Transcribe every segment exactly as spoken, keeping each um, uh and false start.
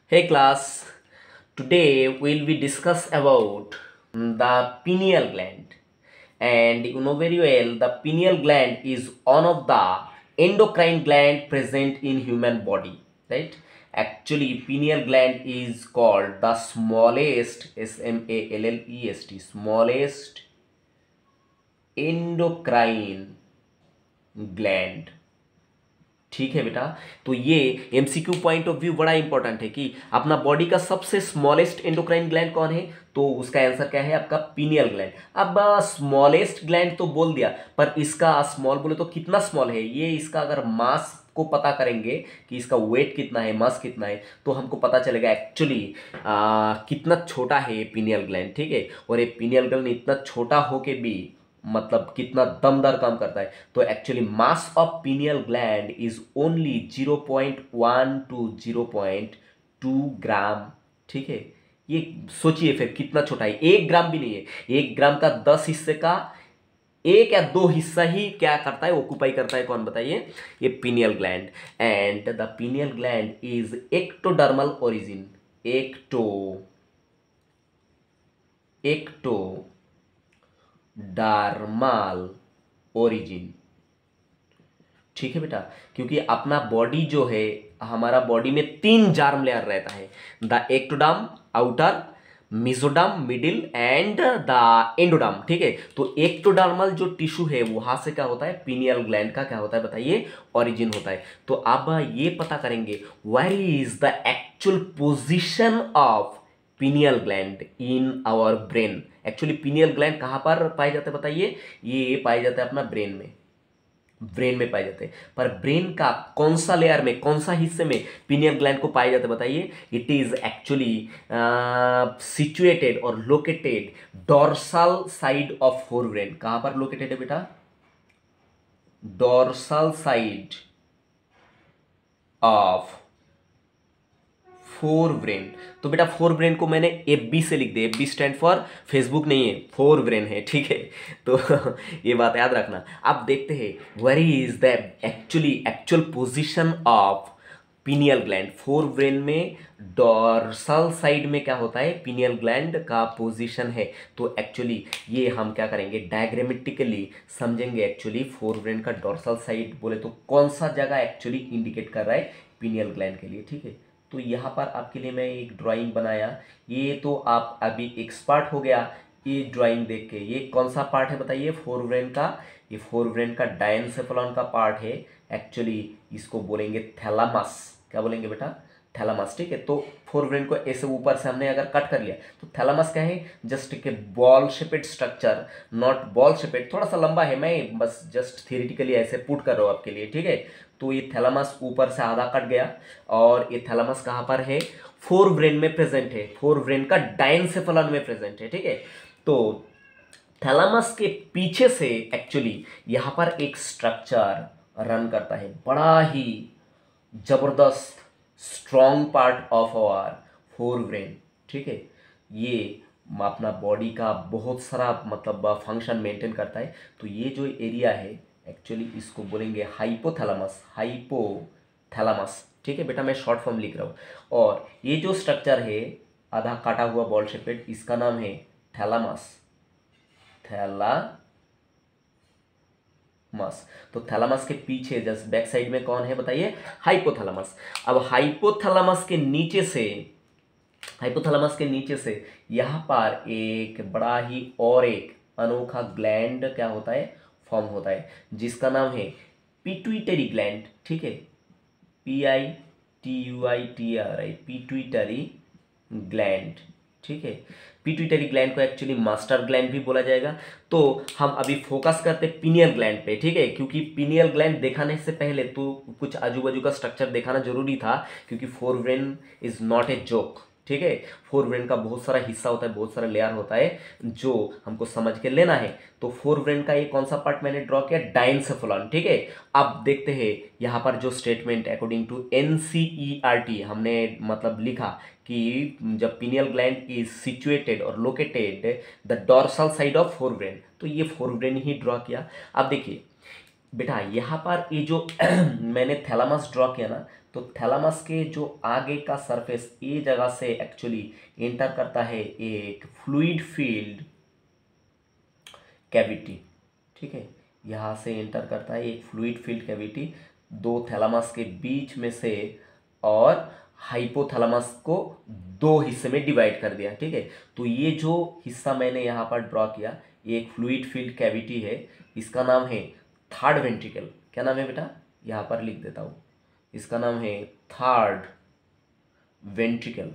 Hey class, today we'll be discuss about the pineal gland. And you know very well the pineal gland is one of the endocrine gland present in human body, right? Actually, pineal gland is called the smallest, S M A L L E S T, smallest endocrine gland. ठीक है बेटा। तो ये MCQ point of view बड़ा important है कि अपना body का सबसे स्मॉलेस्ट एंडोक्राइन ग्लैंड कौन है, तो उसका आंसर क्या है आपका पिनियल ग्लैंड। अब स्मॉलेस्ट ग्लैंड तो बोल दिया, पर इसका स्मॉल बोले तो कितना स्मॉल है ये, इसका अगर मास को पता करेंगे कि इसका वेट कितना है, मास कितना है, तो हमको पता चलेगा एक्चुअली कितना छोटा है ये पिनियल ग्लैंड। ठीक है, और ये पिनियल ग्लैंड इतना छोटा होके भी मतलब कितना दमदार काम करता है। तो actually mass of pineal gland is only zero point one two zero point two gram. ठीक है, ये सोचिए फिर कितना छोटा है, एक ग्राम भी नहीं है। एक ग्राम का दस हिस्से का एक या दो हिस्सा ही क्या करता है, ऑक्यूपाई करता है, कौन बताइए, ये pineal gland. And the pineal gland is ectodermal origin, ecto ectodermal origin. ठीक है बेटा, क्योंकि अपना बॉडी जो है, हमारा बॉडी में तीन जार्म लेयर रहता है, the ectoderm outer, mesoderm middle and the endoderm. ठीक है, तो एक्टोडर्मल जो टिश्यू है वहां से क्या होता है, पिनियल ग्लैंड का क्या होता है बताइए, ओरिजिन होता है। तो अब ये पता करेंगे where is the actual position of pineal gland in our brain. Actually pineal gland कहाँ पर पाए जाते हैं बताइए, ये पाए जाते हैं अपना ब्रेन में, ब्रेन में पाए जाते हैं। पर ब्रेन का कौन सा लेयर में, कौन सा हिस्से में पिनियल ग्लैंड को पाए जाते हैं बताइए। इट इज एक्चुअली सिचुएटेड और located dorsal side of forebrain. कहां पर लोकेटेड है बेटा, dorsal side of forebrain. तो बेटा फोर ब्रेन को मैंने एफ बी से लिख दिया, F B stand for Facebook नहीं है, फोर ब्रेन है। ठीक है, तो ये बात याद रखना। अब देखते हैं where is the actually actual position of pineal gland. Forebrain में डोर्सल साइड में क्या होता है, पिनियल ग्लैंड का पोजीशन है। तो एक्चुअली ये हम क्या करेंगे, डायग्रामेटिकली समझेंगे। एक्चुअली फोर ब्रेन का डोर्सल साइड बोले तो कौन सा जगह एक्चुअली इंडिकेट कर रहा है पिनियल ग्लैंड के लिए। ठीक है, तो यहाँ पर आपके लिए मैं एक ड्राइंग बनाया, ये तो आप अभी एक्सपर्ट हो गया ये ड्राइंग देख के। ये कौन सा पार्ट है बताइए, फोर ब्रेन का, ये फोर ब्रेन का डायनसेफलॉन का पार्ट है। एक्चुअली इसको बोलेंगे थैलामस। क्या बोलेंगे बेटा, थैलामस। ठीक है, तो फोर ब्रेन को ऐसे ऊपर से हमने अगर कट कर लिया तो थैलामस क्या है, जस्ट एक ball shaped structure, not ball shaped, थोड़ा सा लंबा है, मैं बस जस्ट थियोरेटिकली ऐसे पुट कर रहा हूँ आपके लिए। ठीक है, तो ये थैलामस ऊपर से आधा कट गया, और ये थैलामस कहाँ पर है, फोर ब्रेन में प्रेजेंट है, फोर ब्रेन का डायनसेफलॉन में प्रेजेंट है। ठीक है, तो थैलामस के पीछे से एक्चुअली यहाँ पर एक स्ट्रक्चर रन करता है, बड़ा ही जबरदस्त strong part of our forebrain. ठीक है, ये अपना बॉडी का बहुत सारा मतलब फंक्शन मेंटेन करता है। तो ये जो एरिया है एक्चुअली इसको बोलेंगे हाइपोथैलेमस, हाइपोथैलेमस। ठीक है बेटा, मैं शॉर्ट फॉर्म लिख रहा हूँ। और ये जो स्ट्रक्चर है आधा काटा हुआ बॉल शेपेड, इसका नाम है थैलामस, थैलामस। तो थैलामस के पीछे जस्ट बैक साइड में कौन है बताइए, हाइपोथैलेमस। अब हाइपोथैलेमस के नीचे से, हाइपोथैलेमस के नीचे से यहाँ पर एक बड़ा ही और एक अनोखा ग्लैंड क्या होता है, फॉर्म होता है, जिसका नाम है पिट्यूटरी ग्लैंड। ठीक है, P I T U I T R I, pituitary gland. ठीक है, पिट्यूटरी ग्लैंड को एक्चुअली मास्टर ग्लैंड भी बोला जाएगा। तो हम अभी फोकस करते हैं पिनियल ग्लैंड पे। ठीक है, क्योंकि पिनियल ग्लैंड दिखाने से पहले तो कुछ आजू बाजू का स्ट्रक्चर दिखाना जरूरी था, क्योंकि forebrain is not a joke. ठीक है, फोर ब्रेन का बहुत सारा हिस्सा होता है, बहुत सारा लेयर होता है जो हमको समझ के लेना है। तो फोर ब्रेन का ये कौन सा पार्ट मैंने ड्रॉ किया, डायनसेफलॉन। ठीक है, अब देखते हैं यहाँ पर जो स्टेटमेंट अकॉर्डिंग टू एनसीईआरटी हमने मतलब लिखा कि जब पिनियल ग्लैंड इज सिचुएटेड और located the dorsal side of forebrain, तो ये फोर ब्रेन ही ड्रॉ किया। अब देखिए बेटा यहाँ पर ये जो मैंने थैलामस ड्रॉ किया ना, तो थैलामस के जो आगे का सरफेस ये जगह से एक्चुअली एंटर करता है एक फ्लूइड फील्ड कैविटी, ठीक है, यहाँ से एंटर करता है एक फ्लूइड फील्ड कैविटी दो थैलामस के बीच में से, और हाइपोथैलेमस को दो हिस्से में डिवाइड कर दिया, ठीक है। तो ये जो हिस्सा मैंने यहाँ पर ड्रॉ किया ये एक फ्लूइड फील्ड कैविटी है, इसका नाम है थर्ड वेंट्रिकल। क्या नाम है बेटा, यहाँ पर लिख देता हूँ, इसका नाम है थर्ड वेंट्रिकल,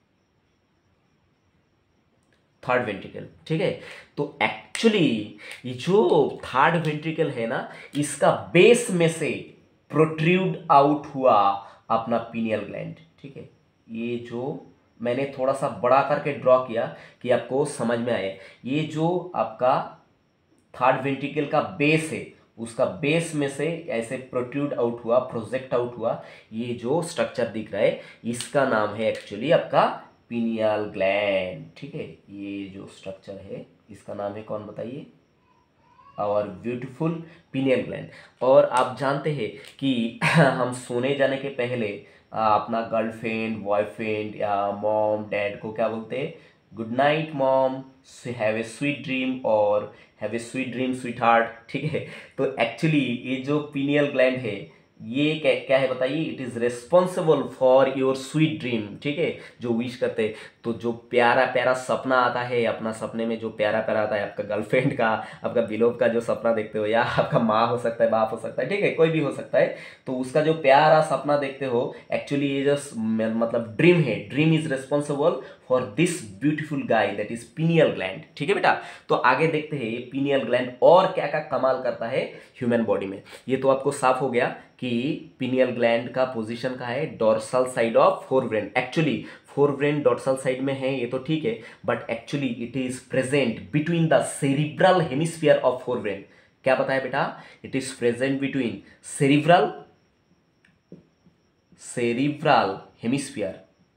थर्ड वेंट्रिकल, ठीक है। तो एक्चुअली ये जो थर्ड वेंट्रिकल है ना, इसका बेस में से प्रोट्रूड आउट हुआ अपना पीनियल ग्लैंड, ठीक है। ये जो मैंने थोड़ा सा बड़ा करके ड्रॉ किया कि आपको समझ में आए, ये जो आपका थर्ड वेंट्रिकल का बेस है उसका बेस में से ऐसे प्रोट्रूड आउट हुआ, प्रोजेक्ट आउट हुआ, ये जो स्ट्रक्चर दिख रहा है इसका नाम है एक्चुअली आपका पीनियल ग्लैंड, ठीक है। ये जो स्ट्रक्चर है इसका नाम है कौन बताइए, और ब्यूटीफुल पीनियल ग्लैंड। और आप जानते हैं कि हम सोने जाने के पहले अपना गर्लफ्रेंड, बॉयफ्रेंड या मॉम डैड को क्या बोलते हैं, good night mom, have a sweet dream, और have a sweet dream sweetheart, ठीक है। तो एक्चुअली ये जो पीनियल ग्लैंड है ये क्या क्या है बताइए, it is responsible for your sweet dream, ठीक है, जो विश करते हैं। तो जो प्यारा प्यारा सपना आता है अपना, सपने में जो प्यारा प्यारा आता है आपका गर्लफ्रेंड का, आपका बिलोव का जो सपना देखते हो, या आपका माँ हो सकता है, बाप हो सकता है, ठीक है, कोई भी हो सकता है, तो उसका जो प्यारा सपना देखते हो एक्चुअली ये जो मतलब ड्रीम है, dream is responsible for this beautiful guy that is pineal gland, ठीक है बेटा। तो आगे देखते हैं ये पीनियल ग्लैंड और क्या क्या कमाल करता है ह्यूमन बॉडी में। ये तो आपको साफ हो गया कि पीनियल ग्लैंड का पोजीशन का है dorsal side of forebrain. Actually forebrain dorsal side में है ये तो ठीक है, but actually it is present between the cerebral hemisphere of forebrain. क्या पता है बेटा, it is present between cerebral cerebral hemisphere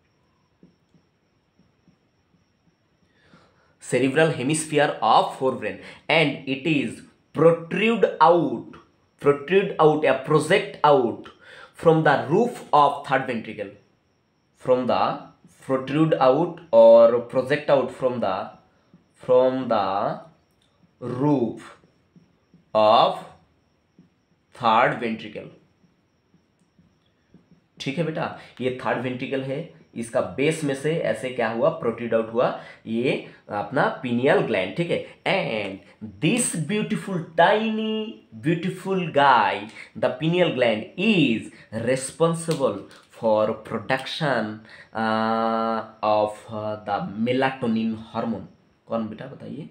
cerebral hemisphere of forebrain, and it is protrude out protrude out या project out from the roof of third ventricle, from the protrude out or project out from the from the roof of third ventricle, ठीक है बेटा। ये third ventricle है, इसका base में से ऐसे क्या हुआ, प्रोट्रूड आउट हुआ ये अपना पीनियल ग्लैंड, ठीक है। And this beautiful tiny beautiful guy the pineal gland is responsible for production of the melatonin hormone. कौन बेटा बताइए,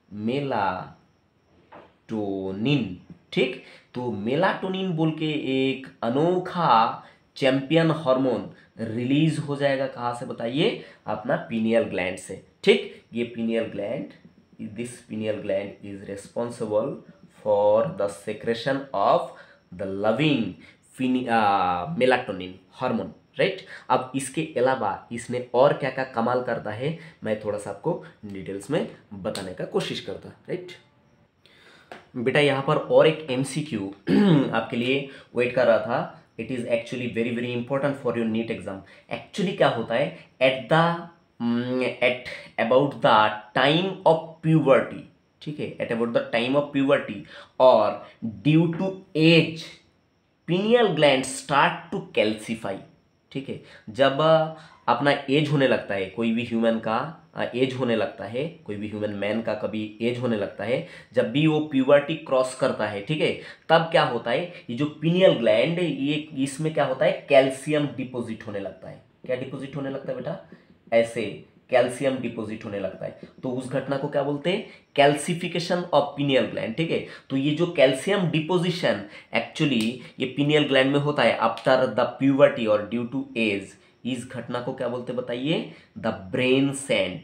मेलाटोनिन, ठीक। तो मेलाटोनिन बोल के एक अनोखा चैंपियन हार्मोन रिलीज हो जाएगा कहाँ से बताइए, अपना पीनियल ग्लैंड से, ठीक। ये pineal gland, this pineal gland is responsible for the secretion of the loving melatonin hormone, right. अब इसके अलावा इसने और क्या क्या कमाल करता है मैं थोड़ा सा आपको डिटेल्स में बताने का कोशिश करता, राइट। बेटा यहाँ पर और एक एमसीक्यू आपके लिए वेट कर रहा था, it is actually very very important for your NEET exam. Actually क्या होता है, at the at about the time of puberty, ठीक है, at about the time of puberty और due to age pineal gland start to calcify, ठीक है। जब अपना एज होने लगता है, कोई भी ह्यूमन का एज होने लगता है, कोई भी ह्यूमन मैन का कभी एज होने लगता है, जब भी वो प्यूबर्टी क्रॉस करता है, ठीक है, तब क्या होता है, ये जो पीनियल ग्लैंड ये इसमें क्या होता है, कैल्शियम डिपोजिट होने लगता है। क्या डिपोजिट होने लगता है बेटा, ऐसे कैल्शियम डिपोजिट होने लगता है। तो उस घटना को क्या बोलते हैं, कैल्सिफिकेशन ऑफ पीनियल ग्लैंड, ठीक है। तो ये जो कैल्शियम डिपोजिशन एक्चुअली ये पीनियल ग्लैंड में होता है आफ्टर द प्यूबर्टी और ड्यू टू एज, इस घटना को क्या बोलते बताइए, the brain sand,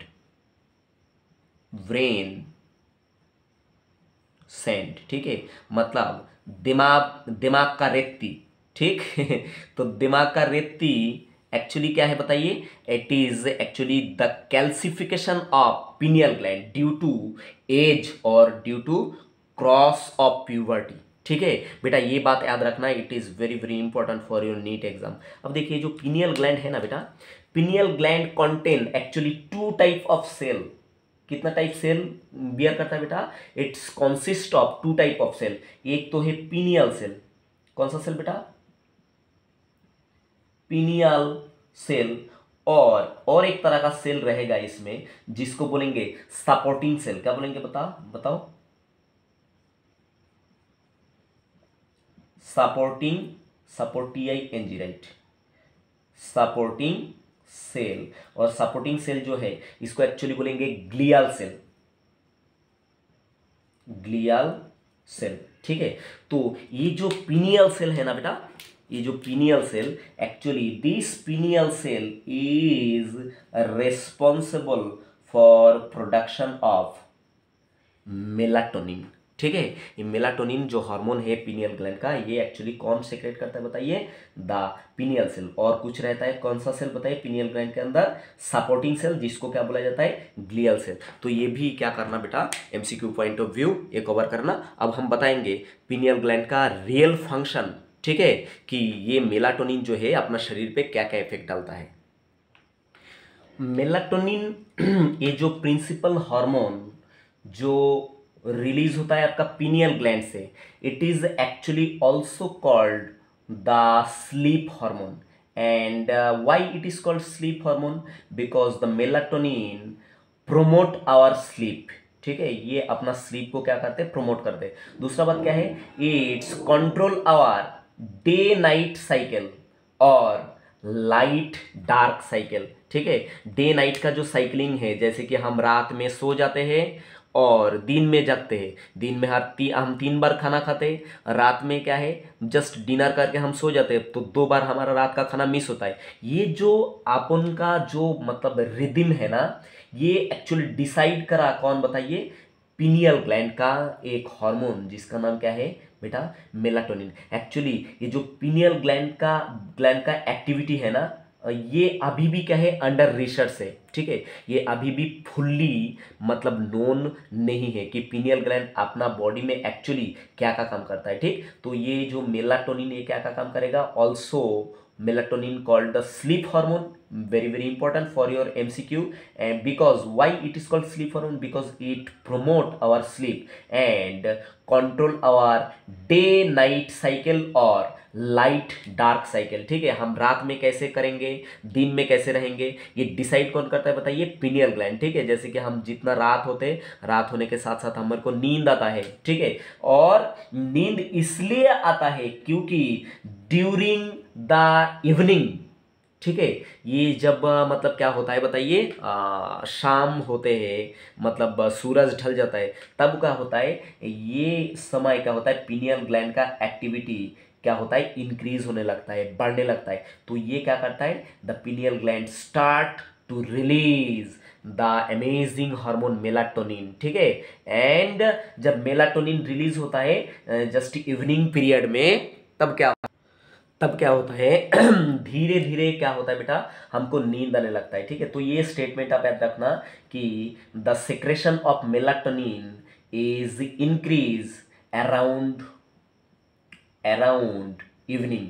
brain sand, ठीक है, मतलब दिमाग दिमाग का रेती, ठीक। तो दिमाग का रेती एक्चुअली क्या है बताइए, it is actually the calcification of pineal gland due to age और due to cross of puberty, ठीक है बेटा, ये बात याद रखना, it is very very important for your NEET exam. अब देखिए जो पिनियल ग्लैंड है ना बेटा, pineal gland contain actually two type of cell. कितना टाइप सेल बियर करता है बेटा? It's consist of two type of cell. एक तो है पिनियल सेल। कौन सा सेल बेटा? Pineal cell. और और एक तरह का सेल रहेगा इसमें जिसको बोलेंगे सपोर्टिंग सेल। क्या बोलेंगे बता बताओ? Supporting, support I N G, right, supporting cell. और सपोर्टिंग सेल जो है इसको एक्चुअली बोलेंगे ग्लियल सेल, ग्लियल सेल। ठीक है, तो ये जो पिनियल सेल है ना बेटा, ये जो pineal cell, actually this pineal cell is responsible for production of melatonin. ठीक है, ये मेलाटोनिन जो हार्मोन है पिनियल ग्लैंड का, ये एक्चुअली कौन सेक्रेट करता है बताइए? The pineal cell. और कुछ रहता है, कौन सा सेल बताइए पिनियल ग्लैंड के अंदर? सपोर्टिंग सेल, जिसको क्या बोला जाता है? Glial cell. तो ये भी क्या करना बेटा, एमसीक्यू पॉइंट ऑफ व्यू ये कवर करना। अब हम बताएंगे पिनियल ग्लैंड का रियल फंक्शन, ठीक है, कि ये मेलाटोनिन जो है अपना शरीर पे क्या क्या इफेक्ट डालता है। मेलाटोनिन ये जो प्रिंसिपल हार्मोन जो रिलीज होता है आपका पिनियल ग्लैंड से, it is actually also called the sleep hormone. And why it is called sleep hormone? Because the melatonin promote our sleep. ठीक है, ये अपना स्लीप को क्या करते हैं? प्रोमोट करते हैं। दूसरा बात क्या है? It's control our day night cycle और लाइट डार्क साइकिल। ठीक है, डे नाइट का जो साइकिलिंग है, जैसे कि हम रात में सो जाते हैं और दिन में जगते हैं। दिन में हर ती, हम तीन बार खाना खाते हैं, रात में क्या है जस्ट डिनर करके हम सो जाते हैं, तो दो बार हमारा रात का खाना मिस होता है। ये जो अपन का जो मतलब रिदम है ना, ये एक्चुअली डिसाइड करा कौन बताइए? पिनियल ग्लैंड का एक हार्मोन जिसका नाम क्या है बेटा? मेलाटोनिन। एक्चुअली ये जो पिनियल ग्लैंड का ग्लैंड का एक्टिविटी है ना, ये अभी भी क्या है? अंडर रिसर्च है। ठीक है, ये अभी भी फुल्ली मतलब नोन नहीं है कि पिनियल ग्लैंड अपना बॉडी में एक्चुअली क्या क्या काम करता है। ठीक, तो ये जो मेलाटोनिन ये क्या क्या काम करेगा? Also melatonin called the sleep hormone, very very important for your M C Q. And because why it is called sleep hormone? Because it promote our sleep and control our day night cycle और light dark cycle. ठीक है, हम रात में कैसे करेंगे, दिन में कैसे रहेंगे, ये डिसाइड कौन करता है बताइए? Pineal gland. ठीक है, जैसे कि हम जितना रात होते रात होने के साथ साथ हमारे को नींद आता है। ठीक है, और नींद इसलिए आता है क्योंकि ड्यूरिंग द इवनिंग, ठीक है, ये जब मतलब क्या होता है बताइए? शाम होते हैं, मतलब सूरज ढल जाता है, तब क्या होता है? ये समय क्या होता है? पिनियल ग्लैंड का एक्टिविटी क्या होता है? इंक्रीज होने लगता है, बढ़ने लगता है। तो ये क्या करता है? The pineal gland start to release the amazing hormone melatonin. ठीक है, एंड जब मेलाटोनिन रिलीज होता है जस्ट इवनिंग पीरियड में, तब क्या तब क्या होता है? धीरे धीरे क्या होता है बेटा? हमको नींद आने लगता है। ठीक है, तो ये स्टेटमेंट आप याद रखना कि the secretion of melatonin is increase around around evening,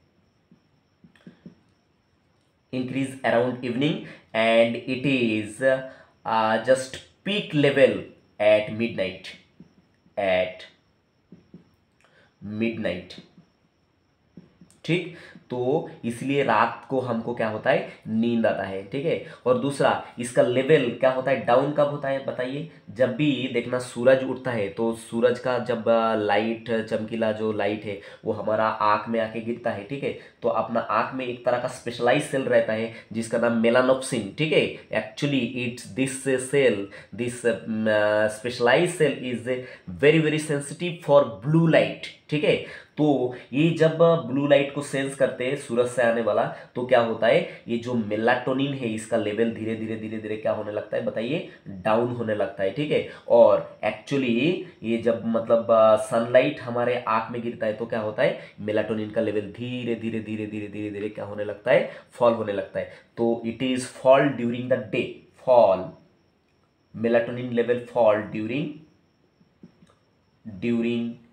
increase around evening, and it is uh, just peak level at midnight, at midnight। ठीक, तो इसलिए रात को हमको क्या होता है? नींद आता है। ठीक है, और दूसरा इसका लेवल क्या होता है? डाउन कब होता है बताइए? जब भी देखना सूरज उठता है, तो सूरज का जब लाइट, चमकीला जो लाइट है वो हमारा आँख में आके गिरता है। ठीक है, तो अपना आँख में एक तरह का स्पेशलाइज सेल रहता है जिसका नाम मेलानोप्सिन। ठीक है, actually it's this cell, this specialise cell is very very sensitive for blue light. ठीक है, तो ये जब ब्लू लाइट को सेंस करते हैं सूरज से आने वाला, तो क्या होता है? ये जो मेलाटोनिन है इसका लेवल धीरे धीरे धीरे धीरे क्या होने लगता है बताइए? डाउन होने लगता है। ठीक है, और एक्चुअली ये जब मतलब सनलाइट हमारे आंख में गिरता है तो क्या होता है? मेलाटोनिन का लेवल धीरे धीरे धीरे धीरे धीरे धीरे क्या होने लगता है? फॉल होने लगता है। तो it is fall during the day, fall, melatonin level fall during during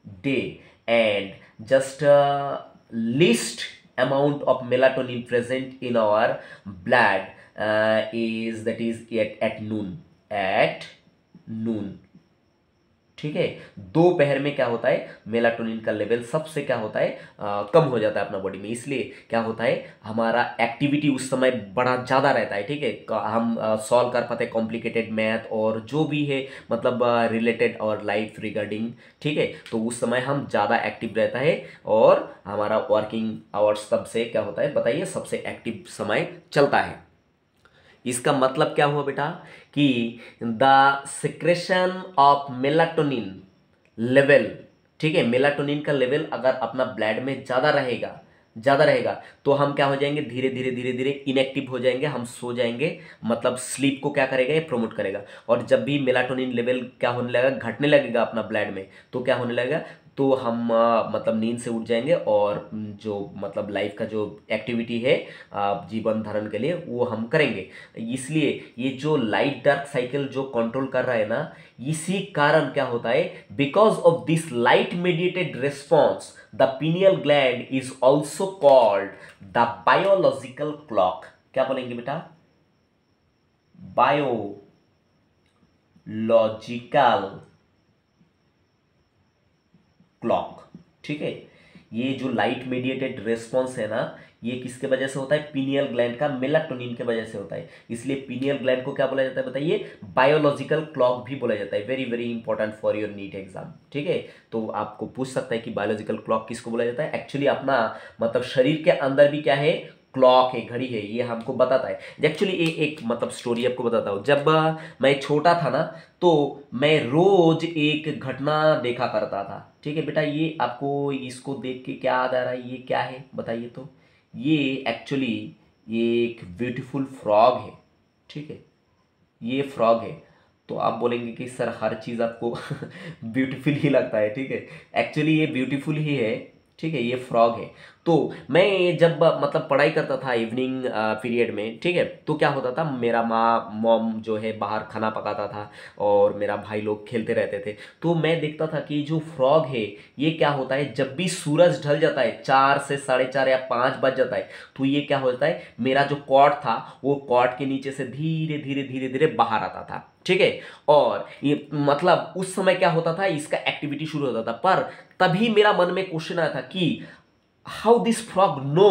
day, and just uh, least amount of melatonin present in our blood uh, is that is at, at noon, at noon। ठीक है, दोपहर में क्या होता है, melatonin का level सबसे क्या होता है, आ, कम हो जाता है अपना बॉडी में। इसलिए क्या होता है, हमारा एक्टिविटी उस समय बड़ा ज़्यादा रहता है। ठीक है, क- हम सॉल्व कर पाते हैं कॉम्प्लिकेटेड मैथ और जो भी है, मतलब रिलेटेड और लाइफ रिगार्डिंग। ठीक है, तो उस समय हम ज़्यादा एक्टिव रहता है और हमारा वर्किंग आवर्स सबसे क्या होता है बताइए, सबसे एक्टिव समय चलता है। इसका मतलब क्या हुआ बेटा कि the secretion of melatonin level, ठीक है, मेलाटोनिन का लेवल अगर अपना ब्लड में ज़्यादा रहेगा, ज़्यादा रहेगा तो हम क्या हो जाएंगे, धीरे धीरे धीरे धीरे इनएक्टिव हो जाएंगे, हम सो जाएंगे। मतलब स्लीप को क्या करेगा, ये प्रमोट करेगा। और जब भी मेलाटोनिन लेवल क्या होने लगेगा, घटने लगेगा अपना ब्लड में, तो क्या होने लगेगा, तो हम आ, मतलब नींद से उठ जाएंगे और म, जो मतलब लाइफ का जो एक्टिविटी है आ, जीवन धारण के लिए वो हम करेंगे। इसलिए ये जो लाइट डार्क साइकिल जो कंट्रोल कर रहा है ना, इसी कारण क्या होता है, because of this light mediated response the pineal gland is also called the biological clock. क्या बोलेंगे बेटा, बायोलॉजिकल क्लॉक। ठीक है, ये जो लाइट मेडिएटेड रेस्पॉन्स है ना, ये किसके वजह से होता है, पिनियल ग्लैंड का मेलाटोनिन के वजह से होता है। इसलिए पिनियल ग्लैंड को क्या बोला जाता है बताइए, बायोलॉजिकल क्लॉक भी बोला जाता है। Very very important for your NEET exam. ठीक है, तो आपको पूछ सकता है कि बायोलॉजिकल क्लॉक किसको बोला जाता है। एक्चुअली अपना मतलब शरीर के अंदर भी क्या है, क्लॉक है, घड़ी है, ये हमको बताता है। एक्चुअली ये एक मतलब स्टोरी आपको बताता हूँ। जब अ, मैं छोटा था ना, तो मैं रोज एक घटना देखा करता था। ठीक है बेटा, ये आपको इसको देख के क्या याद आ रहा है, ये क्या है बताइए तो। ये एक्चुअली ये एक ब्यूटीफुल फ्रॉग है। ठीक है, ये फ्रॉग है। तो आप बोलेंगे कि सर हर चीज़ आपको ब्यूटीफुल ही लगता है। ठीक है, एक्चुअली ये ब्यूटीफुल ही है। ठीक है, ये फ्रॉग है। तो मैं जब मतलब पढ़ाई करता था इवनिंग पीरियड में, ठीक है, तो क्या होता था, मेरा माँ मॉम जो है बाहर खाना पकाता था और मेरा भाई लोग खेलते रहते थे। तो मैं देखता था कि जो फ्रॉग है, ये क्या होता है, जब भी सूरज ढल जाता है, चार से साढ़े चार या पाँच बज जाता है, तो ये क्या होता है, मेरा जो कॉर्ड था वो कॉर्ड के नीचे से धीरे धीरे धीरे धीरे बाहर आता था। ठीक है, और ये मतलब उस समय क्या होता था, इसका एक्टिविटी शुरू होता था। पर तभी मेरा मन में क्वेश्चन आया था कि how this frog know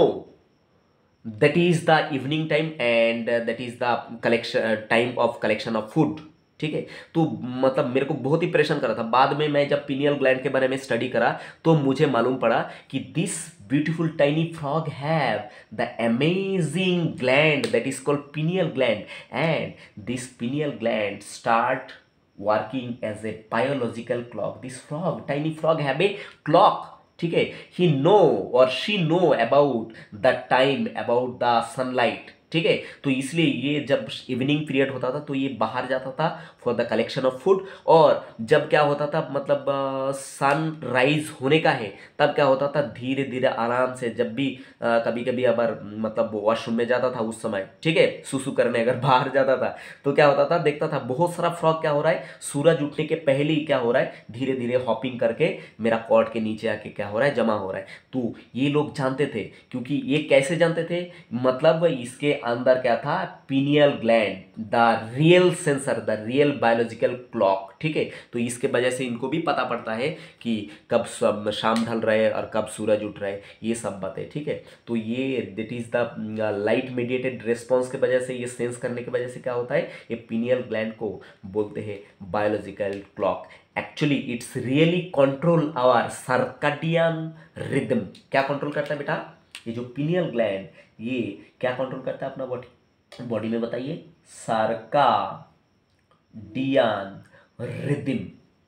that is the evening time and uh, that is the collection uh, time of collection of food। ठीक है, तो मतलब मेरे को बहुत ही परेशान करा था। बाद में मैं जब पिनियल ग्लैंड के बारे में स्टडी करा तो मुझे मालूम पड़ा कि this beautiful tiny frog have the amazing gland that is called pineal gland, and this pineal gland start working as a biological clock। This frog, tiny frog, have a clock। ठीक है, he know or she know about the time, about the sunlight। ठीक है, तो इसलिए ये जब evening period होता था तो ये बाहर जाता था for the collection of food. और जब क्या होता था, मतलब सन राइज होने का है, तब क्या होता था, धीरे धीरे आराम से, जब भी कभी कभी अगर मतलब वॉशरूम में जाता था उस समय, ठीक है, सुसु करने अगर बाहर जाता था, तो क्या होता था, देखता था बहुत सारा फ्रॉग क्या हो रहा है, सूरज उठने के पहले ही क्या हो रहा है, धीरे धीरे हॉपिंग करके मेरा कॉर्ड के नीचे आके क्या हो रहा है, जमा हो रहा है। तो ये लोग जानते थे, क्योंकि ये कैसे जानते थे, मतलब इसके अंदर क्या था, pineal gland, the real sensor, the real biological clock. ठीक है, तो इसके वजह से इनको भी पता पड़ता है कि कब सब शाम ढल रहा है और कब सूरज उठ रहा है, ये सब बातें। ठीक है, तो ये that is the light mediated response के वजह से, ये सेंस करने की वजह से क्या होता है, ये पीनियल ग्लैंड को बोलते हैं biological clock. Actually it's really control our circadian rhythm. क्या कंट्रोल करता है बेटा, ये जो पीनियल ग्लैंड, ये क्या कंट्रोल करता है अपना बॉडी बॉडी में बताइए, circadian rhythm.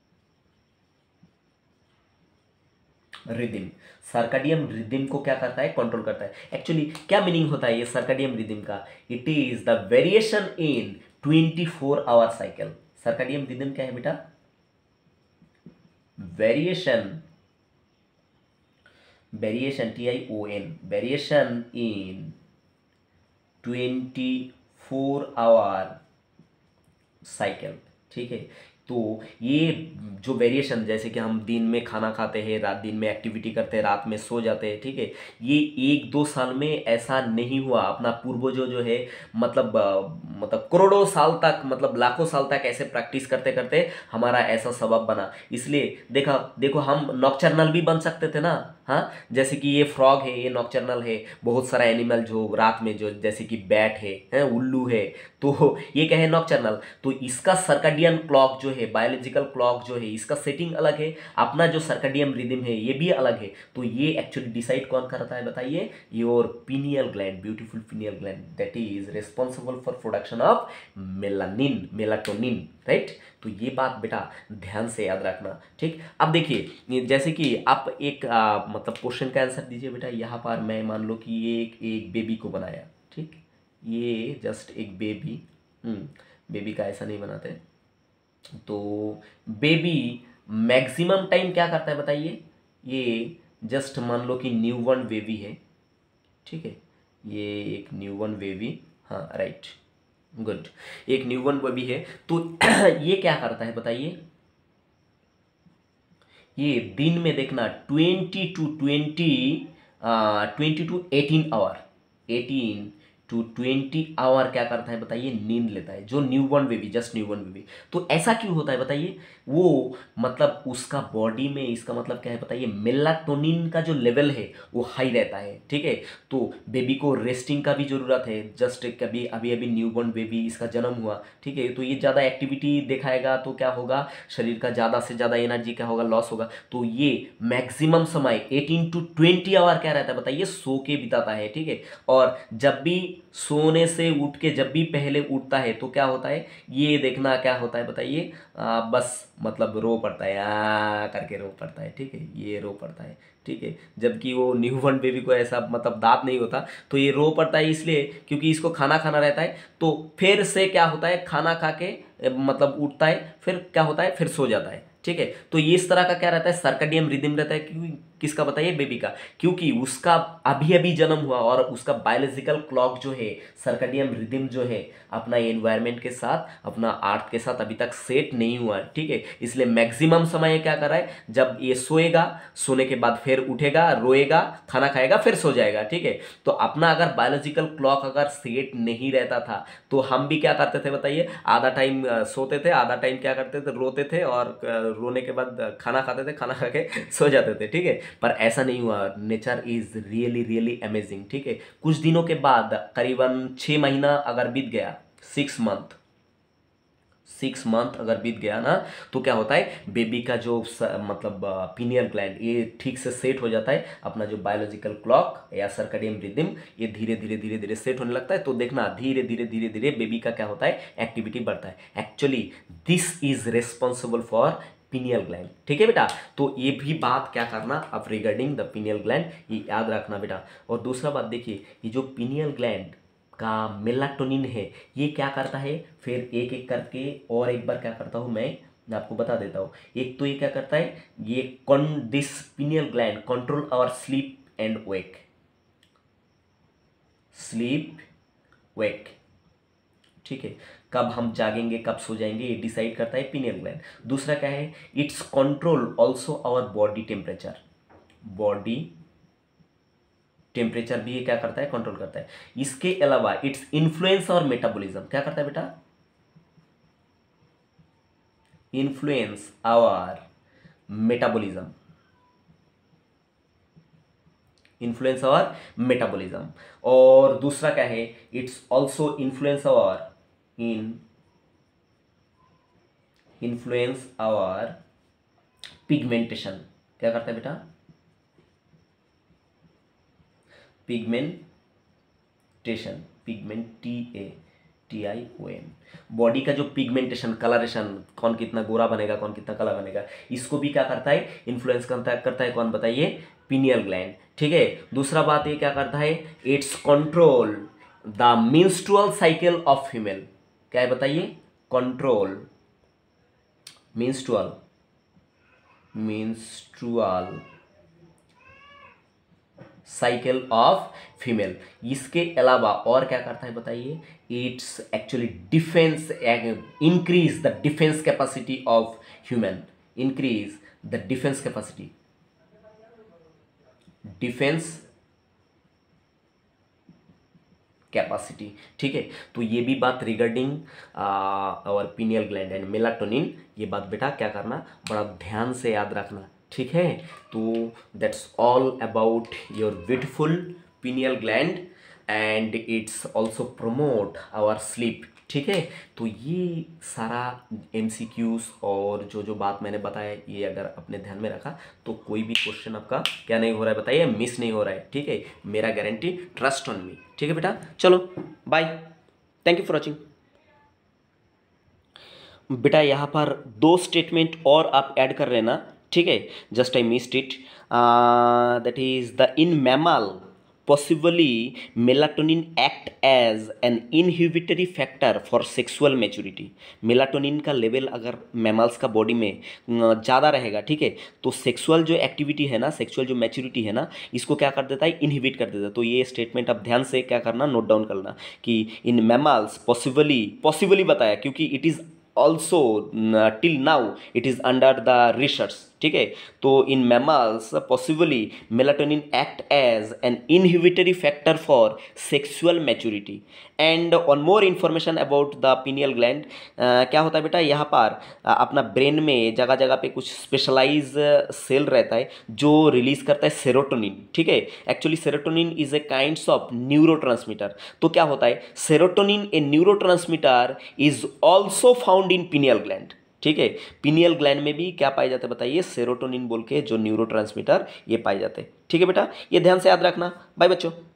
Rhythm, circadian rhythm को क्या करता है, कंट्रोल करता है। एक्चुअली क्या मीनिंग होता है ये सर्काडियम रिदिम का, it is the variation in twenty four hour cycle. Circadian rhythm क्या है बेटा, variation, variation T I O N, variation in twenty four hour cycle. ठीक है, तो ये जो वेरिएशन, जैसे कि हम दिन में खाना खाते हैं, रात दिन में एक्टिविटी करते हैं, रात में सो जाते हैं, ठीक है, ये एक दो साल में ऐसा नहीं हुआ। अपना पूर्वजों जो है मतलब अ, मतलब करोड़ों साल तक, मतलब लाखों साल तक ऐसे प्रैक्टिस करते करते हमारा ऐसा स्वभाव बना। इसलिए देखा देखो, हम नॉकचर्नल भी बन सकते थे ना। हाँ, जैसे कि ये फ्रॉग है, ये नॉकचर्नल है। बहुत सारा एनिमल जो रात में, जो जैसे कि बैट है, हैं, उल्लू है, तो ये क्या है, नॉकचर्नल। तो इसका सर्कडियन क्लॉक जो है, बायोलॉजिकल क्लॉक जो है, इसका सेटिंग अलग है। अपना जो सर्कडियन रिदम है ये भी अलग है। तो ये एक्चुअली डिसाइड कौन करता है बताइए? Your pineal gland, beautiful pineal gland, that is responsible for production of melanin, melatonin, right. तो ये बात बेटा ध्यान से याद रखना, ठीक। अब देखिए, ये जैसे कि आप एक आ, मतलब क्वेश्चन का आंसर दीजिए बेटा। यहाँ पर मैं मान लो कि ये एक एक बेबी को बनाया, ठीक। ये जस्ट एक बेबी, हम्म बेबी का ऐसा नहीं बनाते। तो बेबी मैक्सिमम टाइम क्या करता है बताइए? ये जस्ट मान लो कि न्यूबॉर्न बेबी है, ठीक है, ये एक न्यूबॉर्न बेबी, हाँ राइट, गुड, एक न्यूबॉर्न बेबी है। तो ये क्या करता है बताइए? ये दिन में देखना twenty to twenty twenty to eighteen hour, eighteen to twenty hour क्या करता है बताइए? नींद लेता है, जो newborn baby, just newborn baby. तो ऐसा क्यों होता है बताइए? वो मतलब उसका बॉडी में, इसका मतलब क्या है बताइए, मेलाटोनिन का जो लेवल है वो हाई रहता है, ठीक है। तो बेबी को रेस्टिंग का भी जरूरत है। जस्ट कभी अभी अभी न्यूबॉर्न बेबी, इसका जन्म हुआ, ठीक है, तो ये ज़्यादा एक्टिविटी दिखाएगा तो क्या होगा, शरीर का ज़्यादा से ज़्यादा एनर्जी क्या होगा, लॉस होगा। तो ये मैक्सिमम समय एटीन टू ट्वेंटी आवर क्या रहता है बताइए? सो के बिताता है, ठीक है। और जब भी सोने से उठ के, जब भी पहले उठता है तो क्या होता है, ये देखना क्या होता है बताइए? आ, बस मतलब रो पड़ता है, आ करके रो पड़ता है, ठीक है, ये रो पड़ता है, ठीक है। जबकि वो न्यूबॉर्न बेबी को ऐसा मतलब दांत नहीं होता, तो ये रो पड़ता है इसलिए क्योंकि इसको खाना खाना रहता है। तो फिर से क्या होता है, खाना खा के ए, मतलब उठता है, फिर क्या होता है, फिर सो जाता है, ठीक है। तो ये इस तरह का क्या रहता है, सर्कडियन रिदम रहता है। क्योंकि किसका बताइए? बेबी का। क्योंकि उसका अभी अभी जन्म हुआ और उसका बायोलॉजिकल क्लॉक जो है, सर्कडियन रिदम जो है, अपना एनवायरनमेंट के साथ, अपना अर्थ के साथ अभी तक सेट नहीं हुआ है, ठीक है। इसलिए मैक्सिमम समय क्या कर रहा है, जब ये सोएगा, सोने के बाद फिर उठेगा, रोएगा, खाना खाएगा, फिर सो जाएगा, ठीक है। तो अपना अगर बायोलॉजिकल क्लॉक अगर सेट नहीं रहता था तो हम भी क्या करते थे बताइए? आधा टाइम सोते थे, आधा टाइम क्या करते थे, रोते थे, और अ, रोने के बाद खाना खाते थे, खाना खा के सो जाते थे, ठीक है। पर ऐसा नहीं हुआ। Nature is really really amazing, ठीक है। कुछ दिनों के बाद, करीबन छः महीना अगर बीत गया, सिक्स मंथ सिक्स मंथ अगर बीत गया ना, तो क्या होता है, बेबी का जो स, मतलब पीनियल ग्लैंड ये ठीक से सेट हो जाता है। अपना जो बायोलॉजिकल क्लॉक या सर्कडियन रिदम, ये धीरे धीरे धीरे धीरे सेट होने लगता है। तो देखना धीरे धीरे धीरे धीरे बेबी का क्या होता है, एक्टिविटी बढ़ता है। Actually this is responsible for pineal gland, ठीक है बेटा। तो ये भी बात क्या करना अब रिगार्डिंग द पिनियल ग्लैंड, ये याद रखना बेटा। और दूसरा बात देखिए, ये जो पिनियल ग्लैंड का मेलाटोनिन है, ये क्या करता है, फिर एक एक करके और एक बार क्या करता हूँ मैं मैं आपको बता देता हूँ। एक तो ये क्या करता है, ये con this pineal gland control our sleep and wake, sleep wake, ठीक है। कब हम जागेंगे, कब सो जाएंगे, ये डिसाइड करता है पिनियल ग्लैंड। दूसरा क्या है, it's control also our body temperature, body temperature भी ये क्या करता है, कंट्रोल करता है। इसके अलावा इट्स इन्फ्लुएंस और मेटाबॉलिज्म, क्या करता है बेटा? Influence our metabolism, influence our metabolism. और दूसरा क्या है, it's also influence our in influence our pigmentation, क्या करता है बेटा? Pigmentation, pigment, T A T I O N, body का जो पिगमेंटेशन, कलरेशन, कौन कितना गोरा बनेगा, कौन कितना काला बनेगा, इसको भी क्या करता है, इन्फ्लुएंस करता है करता है कौन बताइए? पिनियल ग्लैंड, ठीक है। दूसरा बात ये क्या करता है, it's control the menstrual cycle of female, क्या है बताइए? Control menstrual menstrual cycle of female. इसके अलावा और क्या करता है बताइए, it's actually defence, increase the defence capacity of human, increase the defence capacity, defence capacity. ठीक है, तो ये भी बात रिगार्डिंग और पीनियल ग्लैंड एंड मेलाटोनिन, ये बात बेटा क्या करना, बड़ा ध्यान से याद रखना। ठीक है, तो that's all about your beautiful pineal gland and it's also promote our sleep. ठीक है, तो ये सारा एमसीक्यूज और जो जो बात मैंने बताया, ये अगर अपने ध्यान में रखा तो कोई भी क्वेश्चन आपका क्या नहीं हो रहा है बताइए, मिस नहीं हो रहा है। ठीक है, मेरा गारंटी, ट्रस्ट ऑन मी। ठीक है बेटा, चलो bye, thank you for watching. बेटा यहाँ पर दो स्टेटमेंट और आप ऐड कर लेना। ठीक है, just I missed it, that is the in mammal possibly melatonin act as an inhibitory factor for sexual maturity। Melatonin का लेवल अगर मैमल्स का बॉडी में ज़्यादा रहेगा, ठीक है, तो सेक्सुअल जो एक्टिविटी है ना, सेक्सुअल जो मैच्योरिटी है ना, इसको क्या कर देता है, इनहिबिट कर देता है। तो ये स्टेटमेंट आप ध्यान से क्या करना, नोट डाउन करना कि इन मैमल्स पॉसिबली, पॉसिबली बताया क्योंकि it is also till now it is under the research. ठीक है, तो in mammals possibly melatonin act as an inhibitory factor for sexual maturity. And on more information about the pineal gland, क्या होता है बेटा, यहाँ पर uh, अपना ब्रेन में जगह जगह पे कुछ स्पेशलाइज सेल रहता है जो रिलीज करता है सेरोटोनिन। ठीक है, actually serotonin is a kinds of neurotransmitter. तो क्या होता है, serotonin a neurotransmitter is also found in pineal gland. ठीक है, पीनियल ग्लैंड में भी क्या पाए जाते हैं बताइए, सेरोटोनिन बोल के जो न्यूरोट्रांसमीटर ये पाए जाते हैं। ठीक है बेटा, ये ध्यान से याद रखना। बाय बच्चों।